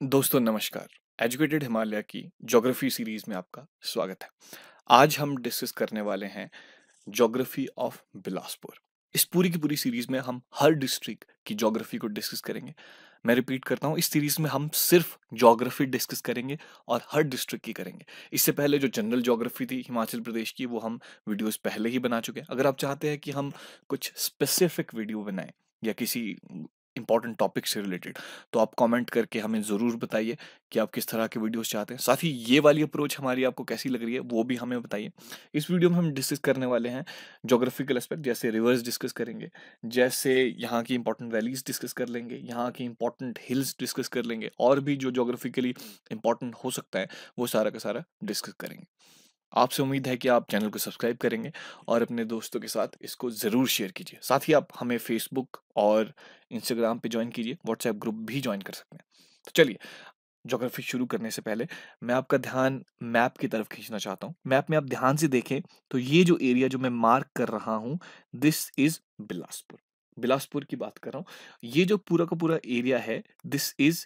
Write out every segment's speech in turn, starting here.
दोस्तों नमस्कार। एजुकेटेड हिमालय की ज्योग्राफी सीरीज में आपका स्वागत है। आज हम डिस्कस करने वाले हैं ज्योग्राफी ऑफ बिलासपुर। इस पूरी की पूरी सीरीज में हम हर डिस्ट्रिक्ट की ज्योग्राफी को डिस्कस करेंगे। मैं रिपीट करता हूँ, इस सीरीज में हम सिर्फ ज्योग्राफी डिस्कस करेंगे और हर डिस्ट्रिक्ट की करेंगे। इससे पहले जो जनरल ज्योग्राफी थी हिमाचल प्रदेश की, वो हम वीडियोस पहले ही बना चुके हैं। अगर आप चाहते हैं कि हम कुछ स्पेसिफिक वीडियो बनाएं या किसी इंपॉर्टेंट टॉपिक से रिलेटेड, तो आप कमेंट करके हमें ज़रूर बताइए कि आप किस तरह के वीडियोस चाहते हैं। साथ ही ये वाली अप्रोच हमारी आपको कैसी लग रही है वो भी हमें बताइए। इस वीडियो में हम डिस्कस करने वाले हैं ज्योग्राफिकल एस्पेक्ट, जैसे रिवर्स डिस्कस करेंगे, जैसे यहाँ की इंपॉर्टेंट वैलीज डिस्कस कर लेंगे, यहाँ की इंपॉर्टेंट हिल्स डिस्कस कर लेंगे, और भी जो ज्योग्राफिकली इंपॉर्टेंट हो सकता है वो सारा का सारा डिस्कस करेंगे। आपसे उम्मीद है कि आप चैनल को सब्सक्राइब करेंगे और अपने दोस्तों के साथ इसको ज़रूर शेयर कीजिए। साथ ही आप हमें फेसबुक और इंस्टाग्राम पे ज्वाइन कीजिए, व्हाट्सएप ग्रुप भी ज्वाइन कर सकते हैं। तो चलिए, ज्योग्राफी शुरू करने से पहले मैं आपका ध्यान मैप की तरफ खींचना चाहता हूँ। मैप में आप ध्यान से देखें तो ये जो एरिया जो मैं मार्क कर रहा हूँ, दिस इज बिलासपुर। बिलासपुर की बात कर रहा हूँ। ये जो पूरा का पूरा एरिया है, this is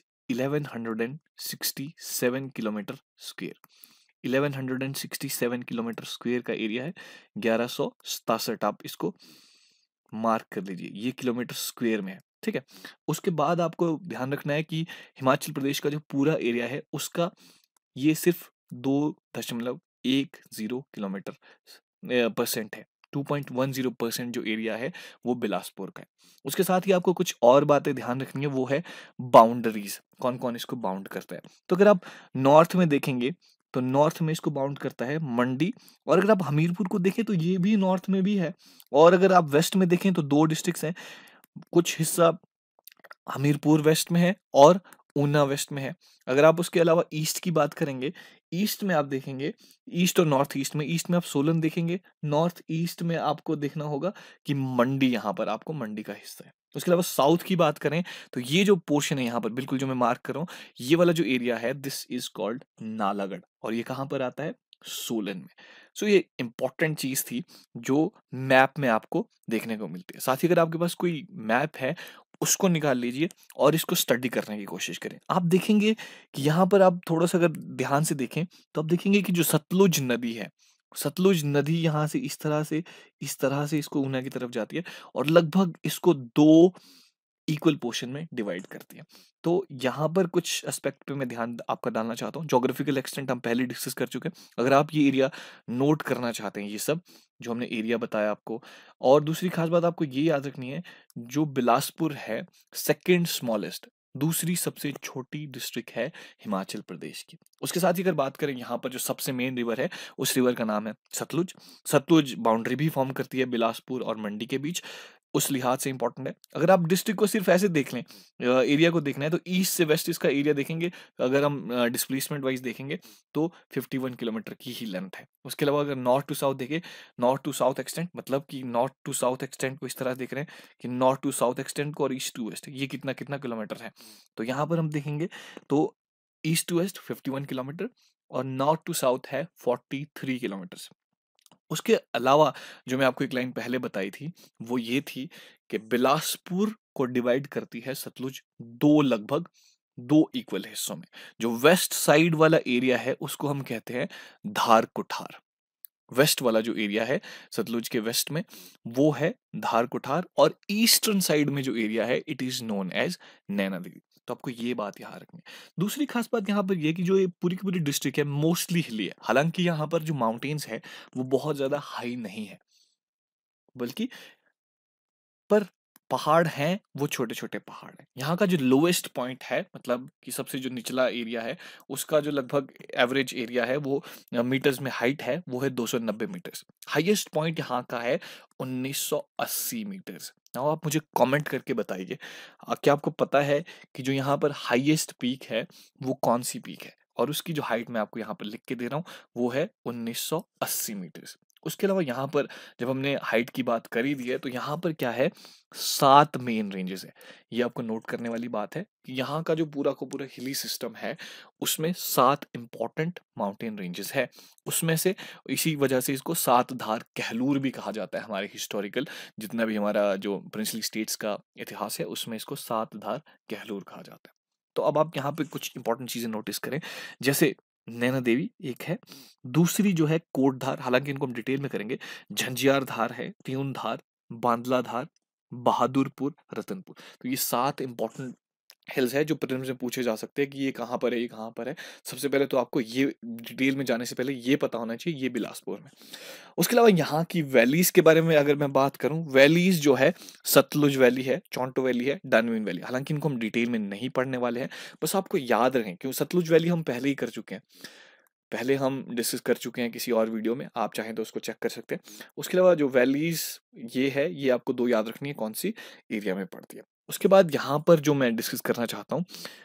1167 kilometre square. 1167 kilometre square का एरिया है। 1167 आप इसको मार्क कर लीजिए, ये किलोमीटर स्क्वायर में है। ठीक है। उसके बाद आपको ध्यान रखना है कि हिमाचल प्रदेश का जो पूरा एरिया है उसका ये सिर्फ 2.10 किलोमीटर परसेंट है। 2.10% जो एरिया है वो बिलासपुर का है। उसके साथ ही आपको कुछ और बातें ध्यान रखनी है, वो है बाउंड्रीज, कौन कौन इसको बाउंड करता है। तो अगर आप नॉर्थ में देखेंगे तो नॉर्थ में इसको बाउंड करता है मंडी, और अगर आप हमीरपुर को देखें तो ये भी नॉर्थ में भी है। और अगर आप वेस्ट में देखें तो दो डिस्ट्रिक्ट्स हैं, कुछ हिस्सा हमीरपुर वेस्ट में है और ऊना वेस्ट में है। अगर आप उसके अलावा ईस्ट की बात करेंगे, ईस्ट में आप देखेंगे, ईस्ट और नॉर्थ ईस्ट में, ईस्ट में आप सोलन देखेंगे, नॉर्थ ईस्ट में आपको देखना होगा कि मंडी, यहाँ पर आपको मंडी का हिस्सा है। उसके अलावा साउथ की बात करें तो ये जो पोर्शन है यहाँ पर बिल्कुल जो मैं मार्क कर रहा हूँ, ये वाला जो एरिया है, दिस इज कॉल्ड नालागढ़, और ये कहाँ पर आता है? सोलन में। सो ये इंपॉर्टेंट चीज थी जो मैप में आपको देखने को मिलती है। साथ ही अगर आपके पास कोई मैप है उसको निकाल लीजिए और इसको स्टडी करने की कोशिश करें। आप देखेंगे कि यहाँ पर आप थोड़ा-सा अगर ध्यान से देखें, तो आप देखेंगे कि जो सतलुज नदी है, सतलुज नदी यहाँ से इस तरह से इसको ऊना की तरफ जाती है और लगभग इसको 2 इक्वल पोर्शन में डिवाइड करती है। तो यहाँ पर कुछ एस्पेक्ट पे मैं ध्यान आपका डालना चाहता हूँ। ज्योग्राफिकल एक्सटेंट हम पहले डिस्कस कर चुके हैं। अगर आप ये एरिया नोट करना चाहते हैं, ये सब जो हमने एरिया बताया आपको, और दूसरी खास बात आपको ये याद रखनी है, जो बिलासपुर है सेकंड स्मॉलेस्ट, दूसरी सबसे छोटी डिस्ट्रिक्ट है हिमाचल प्रदेश की। उसके साथ ही अगर बात करें यहाँ पर जो सबसे मेन रिवर है, उस रिवर का नाम है सतलुज। सतलुज बाउंड्री भी फॉर्म करती है बिलासपुर और मंडी के बीच, उस लिहाज से इंपॉर्टेंट है। अगर आप डिस्ट्रिक्ट को सिर्फ ऐसे देख लें, एरिया को देखना है, तो ईस्ट से वेस्ट इसका एरिया देखेंगे, अगर हम डिस्प्लेसमेंट वाइज देखेंगे तो 51 किलोमीटर की ही लेंथ है। उसके अलावा अगर नॉर्थ टू साउथ देखें, नॉर्थ टू साउथ एक्सटेंट, मतलब कि नॉर्थ टू साउथ एक्सटेंट को इस तरह देख रहे हैं कि नॉर्थ टू साउथ एक्सटेंट को, और ईस्ट टू वेस्ट ये कितना कितना किलोमीटर है। तो यहाँ पर हम देखेंगे तो ईस्ट टू वेस्ट 51 किलोमीटर और नॉर्थ टू साउथ है 43 किलोमीटर। उसके अलावा जो मैं आपको एक लाइन पहले बताई थी, वो ये थी कि बिलासपुर को डिवाइड करती है सतलुज लगभग 2 इक्वल हिस्सों में। जो वेस्ट साइड वाला एरिया है उसको हम कहते हैं धार कुठार। वेस्ट वाला जो एरिया है सतलुज के वेस्ट में, वो है धार कुठार, और ईस्टर्न साइड में जो एरिया है it is known as Naina Devi. तो आपको ये बात यहाँ रखनी है। दूसरी खास बात यहाँ पर ये कि जो ये पूरी की पूरी डिस्ट्रिक्ट है मोस्टली हिली है। हालांकि यहाँ पर जो माउंटेन्स है वो बहुत ज्यादा हाई नहीं है, बल्कि पर पहाड़ हैं वो छोटे छोटे पहाड़ हैं। यहाँ का जो लोएस्ट पॉइंट है, मतलब कि सबसे जो निचला एरिया है, उसका जो लगभग एवरेज एरिया है वो मीटर्स में हाइट है, वो है 290 मीटर्स। हाईएस्ट पॉइंट यहाँ का है 1980 मीटर्स। नाउ आप मुझे कमेंट करके बताइए, क्या आपको पता है कि जो यहाँ पर हाईएस्ट पीक है वो कौन सी पीक है, और उसकी जो हाइट मैं आपको यहाँ पर लिख के दे रहा हूँ वो है 1980 मीटर्स। उसके अलावा यहाँ पर जब हमने हाइट की बात कर ही दी है, तो यहाँ पर क्या है, 7 मेन रेंजेस है। ये आपको नोट करने वाली बात है कि यहाँ का जो पूरा का पूरा हिली सिस्टम है उसमें 7 इंपॉर्टेंट माउंटेन रेंजेस है। उसमें से इसी वजह से इसको सात धार कहलूर भी कहा जाता है। हमारे हिस्टोरिकल जितना भी हमारा जो प्रिंसली स्टेट्स का इतिहास है उसमें इसको सात धार कहलूर कहा जाता है। तो अब आप यहाँ पे कुछ इंपॉर्टेंट चीजें नोटिस करें, जैसे नैना देवी एक है, दूसरी जो है कोट धार, हालांकि इनको हम डिटेल में करेंगे, झंझियार धार है, त्यून धार, बांदला धार, बहादुरपुर, रतनपुर। तो ये 7 इंपॉर्टेंट हिल्स है जो प्रीलिम्स में पूछे जा सकते हैं कि ये कहाँ पर है, ये कहाँ पर है। सबसे पहले तो आपको ये डिटेल में जाने से पहले ये पता होना चाहिए ये बिलासपुर में। उसके अलावा यहाँ की वैलीज के बारे में अगर मैं बात करूँ, वैलीज जो है सतलुज वैली है, चौंटो वैली है, डानवीन वैली, हालांकि इनको हम डिटेल में नहीं पढ़ने वाले हैं, बस आपको याद रखें क्यों सतलुज वैली हम पहले ही कर चुके हैं, पहले हम डिस्कस कर चुके हैं किसी और वीडियो में, आप चाहें तो उसको चेक कर सकते हैं। उसके अलावा जो वैलीज ये है, ये आपको 2 याद रखनी है कौन सी एरिया में पड़ती है। उसके बाद यहाँ पर जो मैं डिस्कस करना चाहता हूँ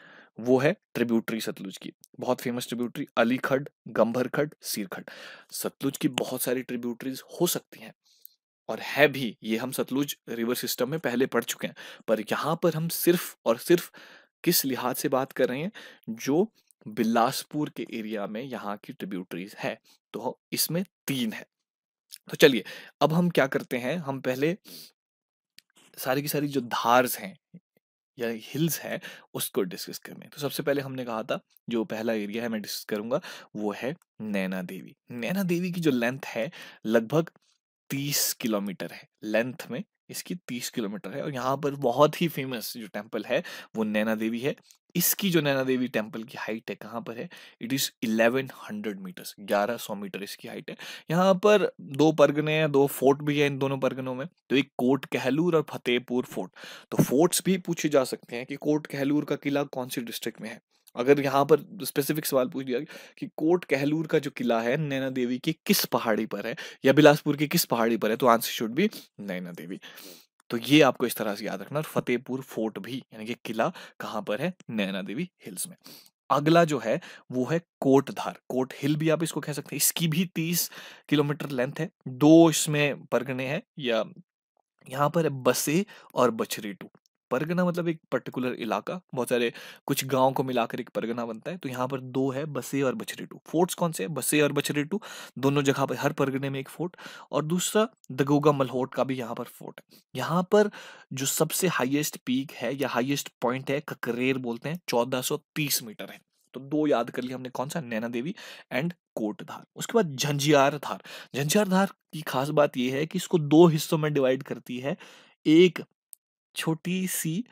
वो है ट्रिब्यूटरी सतलुज की, बहुत फेमस ट्रिब्यूटरी अली खड्ड, गंभर खड्ड, सीर खड्ड। सतलुज की बहुत सारी ट्रिब्यूटरीज हो सकती हैं और है भी, ये हम सतलुज रिवर सिस्टम में पहले पढ़ चुके हैं, पर यहाँ पर हम सिर्फ और सिर्फ किस लिहाज से बात कर रहे हैं, जो बिलासपुर के एरिया में यहाँ की ट्रिब्यूटरीज है, तो इसमें 3 है। तो चलिए अब हम क्या करते हैं, हम पहले सारी की सारी जो धार्स हैं या हिल्स है उसको डिस्कस करने हैं। तो सबसे पहले हमने कहा था जो पहला एरिया है मैं डिस्कस करूंगा वो है नैना देवी। नैना देवी की जो लेंथ है लगभग 30 किलोमीटर है, लेंथ में इसकी 30 किलोमीटर है, और यहाँ पर बहुत ही फेमस जो टेम्पल है वो नैना देवी है। इसकी जो नैना देवी टेम्पल की हाइट है कहाँ पर है, इट इज 1100 मीटर्स, 1100 मीटर इसकी हाइट है। यहाँ पर 2 परगने हैं, 2 फोर्ट भी है इन दोनों परगनों में, तो एक कोट कहलूर और फतेहपुर फोर्ट। तो फोर्ट्स भी पूछे जा सकते हैं कि कोट कहलूर का किला कौन सी डिस्ट्रिक्ट में है। अगर यहाँ पर स्पेसिफिक सवाल पूछ दिया कि कोट कहलूर का जो किला है नैना देवी की किस पहाड़ी पर है या बिलासपुर की किस पहाड़ी पर है, तो answer should be Naina Devi. तो ये आपको इस तरह से याद रखना। और फतेहपुर फोर्ट भी यानी कि किला कहाँ पर है, नैना देवी हिल्स में। अगला जो है वो है कोट धार, कोट हिल भी आप इसको कह सकते हैं, इसकी भी 30 किलोमीटर लेंथ है, 2 इसमें परगने हैं, या यहाँ पर है बसे और बछरेटू। परगना मतलब एक पर्टिकुलर इलाका, बहुत सारे कुछ गांव को मिलाकर एक परगना बनता है, तो यहाँ पर 2 है बसे और बछरेटू। फोर्ट्स कौन से है, बसे और बछरेटू, दोनों जगह पर हर परगने में एक फोर्ट। और दूसरा दगोगा मलहोट का भी यहाँ पर फोर्ट है। यहाँ पर जो सबसे हाईएस्ट पीक है या हाईएस्ट पॉइंट है ककरेर बोलते हैं, 1430 मीटर है। तो 2 याद कर लिया हमने, कौन सा, नैना देवी एंड कोटधार। उसके बाद झंझियार धार। झंझार धार की खास बात यह है कि इसको 2 हिस्सों में डिवाइड करती है, एक छोटी सी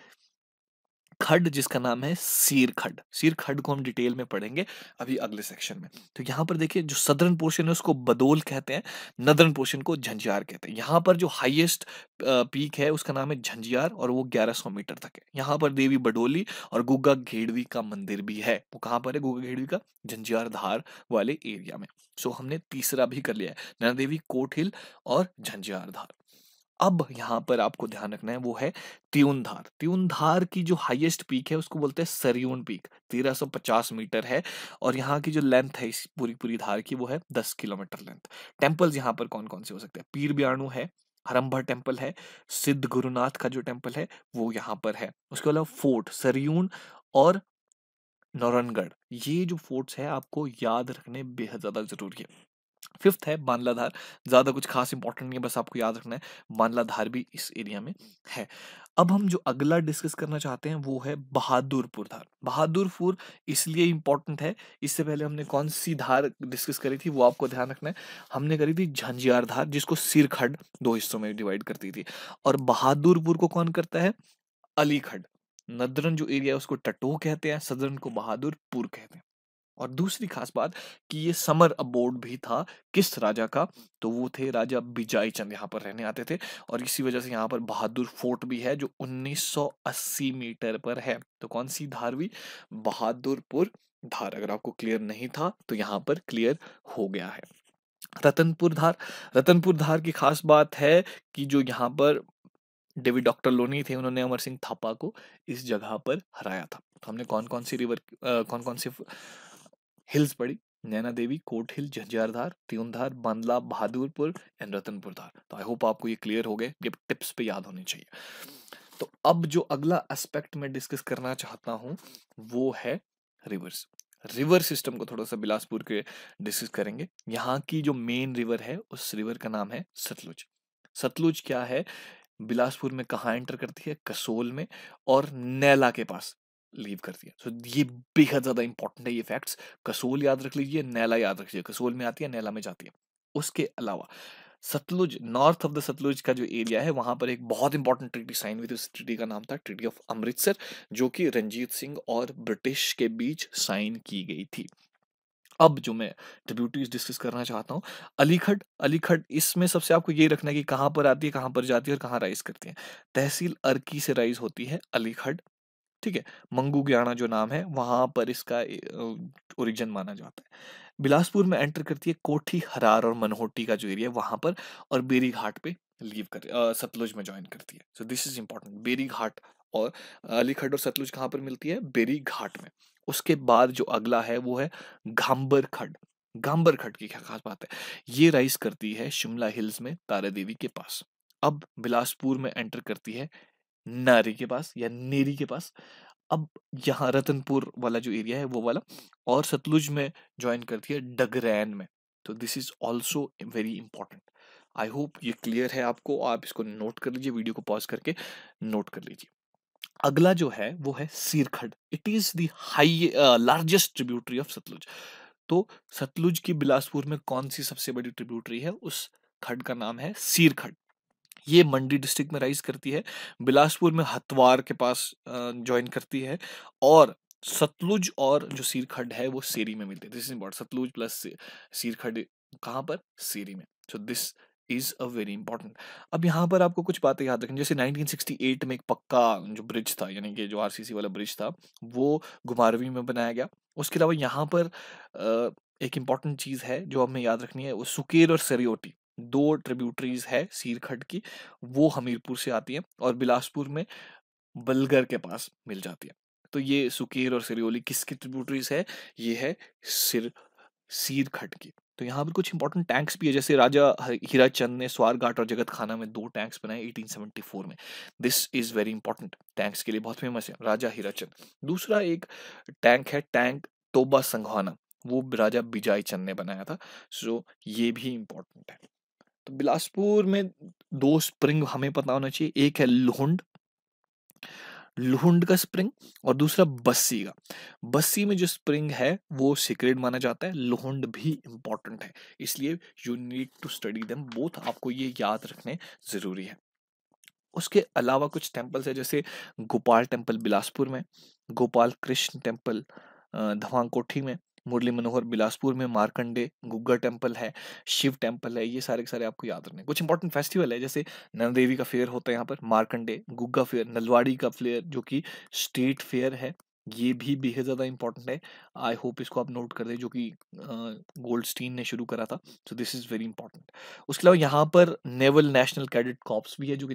खड्ड जिसका नाम है सीर खड्ड। सीर खड्ड को हम डिटेल में पढ़ेंगे अभी अगले सेक्शन में। तो यहाँ पर देखिए जो सदर्न पोर्शन है उसको बदोल कहते हैं, नदर्न पोर्शन को झंझार कहते हैं। यहाँ पर जो हाईएस्ट पीक है उसका नाम है झंझार और वो 1100 मीटर तक है। यहाँ पर देवी बडोली और गुग्गा घेड़वी का मंदिर भी है। वो कहाँ पर है, गुग्गा घेड़वी का झंझार धार वाले एरिया में। सो हमने तीसरा भी कर लिया है, नैना देवी, कोट हिल और झंझार धार। अब यहाँ पर आपको ध्यान रखना है वो है त्यूनधार। त्यूनधार की जो हाईएस्ट पीक है उसको बोलते हैं सरयून पीक, 1350 मीटर है, और यहाँ की जो लेंथ है इस पूरी पूरी धार की वो है 10 किलोमीटर लेंथ। टेम्पल्स यहाँ पर कौन कौन से हो सकते हैं, पीर ब्याणु है, हरम्भा टेम्पल है, सिद्ध गुरुनाथ का जो टेम्पल है वो यहाँ पर है। उसके अलावा फोर्ट सरयून और नौरनगढ़, ये जो फोर्ट्स है आपको याद रखने बेहद ज्यादा जरूरी है। फिफ्थ है बांदला धार, ज्यादा कुछ खास इंपॉर्टेंट नहीं है, बस आपको याद रखना है बांदला धार भी इस एरिया में है। अब हम जो अगला डिस्कस करना चाहते हैं वो है बहादुरपुर धार। बहादुरपुर इसलिए इंपॉर्टेंट है, इससे पहले हमने कौन सी धार डिस्कस करी थी वो आपको ध्यान रखना है, हमने करी थी झंझियार धार जिसको सिरखंड 2 हिस्सों में डिवाइड करती थी, और बहादुरपुर को कौन करता है, अलीखंड। नदरन जो एरिया है उसको टटोह कहते हैं, सदरन को बहादुरपुर कहते हैं। और दूसरी खास बात कि ये समर अबोर्ड भी था किस राजा का, तो वो थे राजा बिजाई चंद, यहाँ पर रहने आते थे, और इसी वजह से यहाँ पर बहादुर फोर्ट भी है जो 1980 मीटर पर है। तो कौन सी धार हुई, बहादुरपुर धार। अगर आपको क्लियर नहीं था तो यहाँ पर क्लियर हो गया है। रतनपुर धार। रतनपुर धार की खास बात है कि जो यहाँ पर डेविड डॉक्टर लोनी थे उन्होंने अमर सिंह थापा को इस जगह पर हराया था। तो हमने कौन कौन सी रिवर, कौन कौन सी हिल्स पड़ी, नैना देवी, कोट हिल, झंझार धार, त्यूनधार, बांदला, बहादुरपुर एंड रतनपुर धार। तो आई होप आपको ये क्लियर हो गए, ये टिप्स पे याद होनी चाहिए। तो अब जो अगला एस्पेक्ट मैं डिस्कस करना चाहता हूँ वो है रिवर्स। रिवर सिस्टम को थोड़ा सा बिलासपुर के डिस्कस करेंगे। यहाँ की जो मेन रिवर है उस रिवर का नाम है सतलुज। सतलुज क्या है, बिलासपुर में कहाँ एंटर करती है, कसोल में और नैला के पास। लीव करती है। सो ये बेहद ज्यादा इंपॉर्टेंट है ये फैक्ट्स। कसोल याद रख लीजिए, नैला याद रख लीजिए, कसोल में आती है, नैला में जाती है। उसके अलावा Sutlej, north of the Sutlej का जो एरिया है वहां पर एक बहुत इंपॉर्टेंट ट्रीटी साइन हुई थी। उस ट्रीटी का नाम था ट्रीटी ऑफ अमृतसर, जो कि रंजीत सिंह और ब्रिटिश के बीच साइन की गई थी। अब जो मैं ट्रिब्यूटरीज डिस्कस करना चाहता हूँ, अलीखड़। अलीखड़ इसमें सबसे आपको ये रखना है कि कहाँ पर आती है, कहाँ पर जाती है और कहाँ राइज करती है। तहसील अर्की से राइज होती है अलीखड़, ठीक है। मंगू ग्याना जो नाम है वहां पर इसका ओरिजिन माना जाता है। बिलासपुर में एंटर करती है कोठी, हरार और मनहोटी का जो एरिया है वहां पर, और बेरी घाट पे लीव कर सतलुज में ज्वाइन करती है। So this is important. Beri Ghat और अलीखड़ और सतलुज कहाँ पर मिलती है, बेरी घाट में। उसके बाद जो अगला है वो है घाम्बर खड। घाम्बर खड की क्या खास बात है, ये राइज करती है शिमला हिल्स में तारा देवी के पास। अब बिलासपुर में एंटर करती है नारी के पास या नेरी के पास। अब यहाँ रतनपुर वाला जो एरिया है वो वाला, और सतलुज में ज्वाइन करती है डगरैन में। तो this is also very important. I hope ये क्लियर है आपको, आप इसको नोट कर लीजिए, वीडियो को पॉज करके नोट कर लीजिए। अगला जो है वो है Seerkhad. It is the high largest tributary of Sutlej. तो सतलुज की बिलासपुर में कौन सी सबसे बड़ी ट्रिब्यूटरी है, उस खड का नाम है सीरखड़। ये मंडी डिस्ट्रिक्ट में राइज करती है, बिलासपुर में हथवार के पास ज्वाइन करती है, और सतलुज और जो सीरखड्ड है वो सेरी में मिलती है। This is important, Sutlej plus Seerkhad कहाँ पर, सेरी में। So this is a very important. अब यहाँ पर आपको कुछ बातें याद रखनी, जैसे 1968 में एक पक्का जो ब्रिज था, यानी कि जो आरसीसी वाला ब्रिज था, वो घुमारवीं में बनाया गया। उसके अलावा यहाँ पर एक इंपॉर्टेंट चीज है जो हमें याद रखनी है, वो सुकेर और सरियोटी, दो ट्रिब्यूटरीज है सीरखड्ड की, वो हमीरपुर से आती है और बिलासपुर में बलगर के पास मिल जाती है। तो ये सुकेर और सिरियोली किसकी ट्रिब्यूटरीज है, ये है सिर सीरखड्ड की। तो यहाँ पर कुछ इंपॉर्टेंट टैंक्स भी है, जैसे राजा हीराचंद ने स्वारघाट और जगत खाना में दो टैंक्स बनाए 1874 में। This is very important, tanks के लिए बहुत फेमस है राजा हीराचंद। दूसरा एक टैंक है, टैंक तोबा संघवाना, वो राजा बिजाई चंद ने बनाया था। सो ये भी इंपॉर्टेंट है। तो बिलासपुर में दो स्प्रिंग हमें पता होना चाहिए, एक है लुहुंड, लुहुंड का स्प्रिंग, और दूसरा बस्सी का। बस्सी में जो स्प्रिंग है वो सीक्रेट माना जाता है, लुहुंड भी इंपॉर्टेंट है, इसलिए you need to study them both, आपको ये याद रखने जरूरी है। उसके अलावा कुछ टेम्पल्स है, जैसे गोपाल टेम्पल बिलासपुर में, गोपाल कृष्ण टेम्पल धवांकोठी में, मुरली मनोहर बिलासपुर में, मार्कंडे गुग्गा टेम्पल है, शिव टेम्पल है। ये सारे के सारे आपको याद रखने। कुछ इंपॉर्टेंट फेस्टिवल है, जैसे नंदा देवी का फेयर होता है यहाँ पर, मार्कंडे गुग्गा फेयर, नलवाड़ी का फेयर जो कि स्टेट फेयर है, ये भी बेहद ज़्यादा इंपॉर्टेंट है। आई होप इसको आप नोट कर दें, जो कि गोल्डस्टीन ने शुरू करा था। So this is very important. उसके अलावा यहाँ पर नेवल नेशनल कैडेट कॉर्प्स भी है, जो कि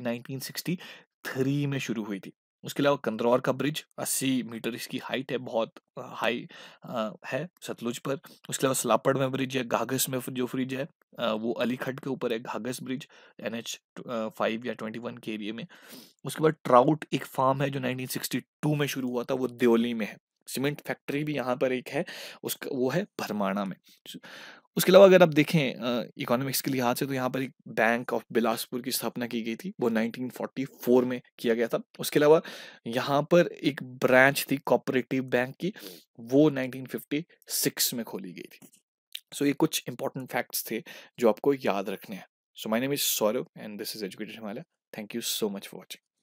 1963 में शुरू हुई थी। उसके अलावा कंदरौर का ब्रिज 80 मीटर इसकी हाइट है, बहुत हाई है सतलुज पर। उसके अलावा सलापड़ में ब्रिज है, घाघस में जो ब्रिज है वो अलीखड़ के ऊपर है, घाघस ब्रिज NH 5 या 21 के एरिया में। उसके बाद ट्राउट एक फार्म है जो 1962 में शुरू हुआ था, वो देवली में है। सीमेंट फैक्ट्री भी यहाँ पर एक है, उसका वो है भरमाणा में। उसके अलावा अगर आप देखें इकोनॉमिक्स के लिहाज से, तो यहाँ पर एक बैंक ऑफ बिलासपुर की स्थापना की गई थी, वो 1944 में किया गया था। उसके अलावा यहाँ पर एक ब्रांच थी कोऑपरेटिव बैंक की, वो 1956 में खोली गई थी। सो ये कुछ इंपॉर्टेंट फैक्ट्स थे जो आपको याद रखने हैं। So my name is Saurav and this is educated Himalaya. Thank you so much for watching.